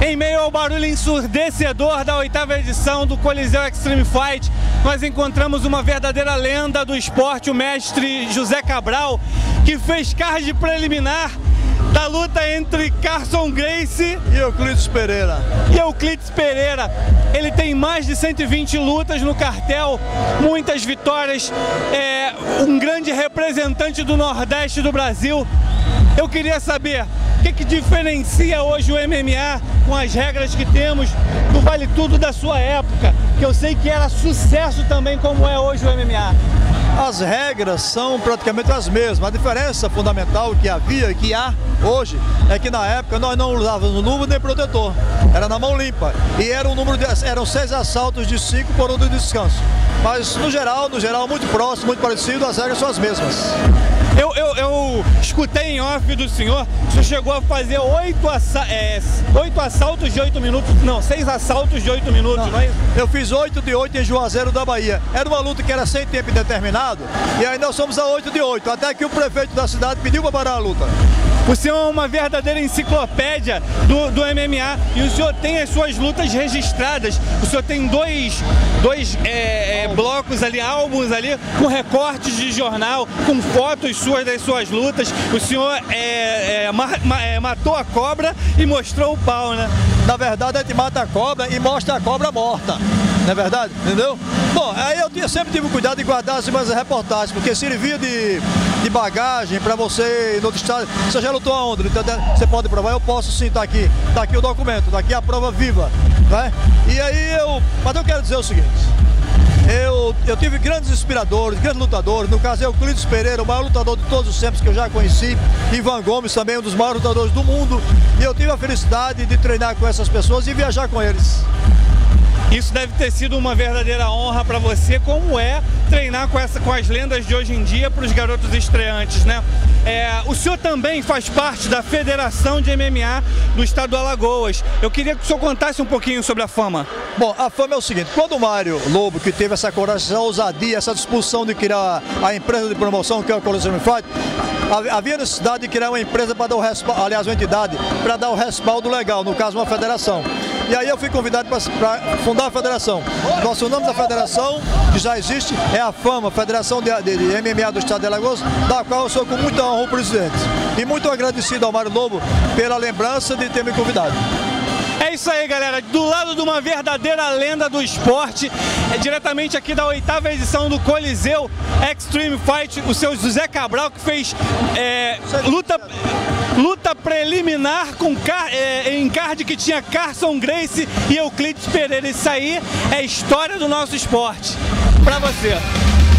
Em meio ao barulho ensurdecedor da 8ª edição do Coliseu Extreme Fight, nós encontramos uma verdadeira lenda do esporte, o mestre José Cabral, que fez card preliminar da luta entre Carlson Gracie e Euclides Pereira. Ele tem mais de 120 lutas no cartel, muitas vitórias, um grande representante do Nordeste do Brasil. Eu queria saber o que diferencia hoje o MMA com as regras que temos do Vale Tudo da sua época, que eu sei que era sucesso também, como é hoje o MMA. As regras são praticamente as mesmas. A diferença fundamental que havia e que há hoje é que na época nós não usávamos luva nem protetor, era na mão limpa e eram 6 assaltos de 5 por 1 de descanso. Mas no geral, muito próximo, muito parecido, as regras são as mesmas. Eu escutei em off do senhor, o senhor chegou a fazer 8 assaltos de 8 minutos, não, 6 assaltos de 8 minutos, não é isso? Eu fiz 8 de 8 em Juazeiro da Bahia. Era uma luta que era sem tempo indeterminado e aí nós fomos a 8 de 8, até que o prefeito da cidade pediu para parar a luta. O senhor é uma verdadeira enciclopédia do MMA e o senhor tem as suas lutas registradas. O senhor tem dois blocos ali, álbuns ali, com recortes de jornal, com fotos das suas lutas. O senhor matou a cobra e mostrou o pau, né? Na verdade, a gente mata a cobra e mostra a cobra morta. Não é verdade? Entendeu? Bom, aí eu sempre tive cuidado de guardar as minhas reportagens, porque servia de bagagem para você ir no outro estado. Você já lutou aonde? Então, você pode provar? Eu posso sim, tá aqui o documento, tá aqui a prova viva, né? E aí mas eu quero dizer o seguinte, eu tive grandes inspiradores, grandes lutadores, no caso Euclides Pereira, o maior lutador de todos os tempos que eu já conheci, Ivan Gomes também, um dos maiores lutadores do mundo, e eu tive a felicidade de treinar com essas pessoas e viajar com eles. Isso deve ter sido uma verdadeira honra para você, como é treinar com as lendas de hoje em dia para os garotos estreantes, né? O senhor também faz parte da Federação de MMA do Estado do Alagoas. Eu queria que o senhor contasse um pouquinho sobre a Fama. Bom, a Fama é o seguinte, quando o Mário Lobo, que teve essa coragem, essa ousadia, essa disposição de criar a empresa de promoção que é o Coliseu Extreme Fight, havia necessidade de criar uma empresa para dar o respaldo, aliás, uma entidade, para dar o respaldo legal, no caso uma federação. E aí eu fui convidado para fundar a federação. Nosso nome da federação, que já existe, é a Fama, Federação de MMA do Estado de Alagoas, da qual eu sou com muita honra o presidente. E muito agradecido ao Mário Lobo pela lembrança de ter me convidado. É isso aí, galera, do lado de uma verdadeira lenda do esporte, diretamente aqui da 8ª edição do Coliseu Extreme Fight, o seu José Cabral, que fez luta preliminar em card que tinha Carlson Gracie e Euclides Pereira. Isso aí é história do nosso esporte. Pra você.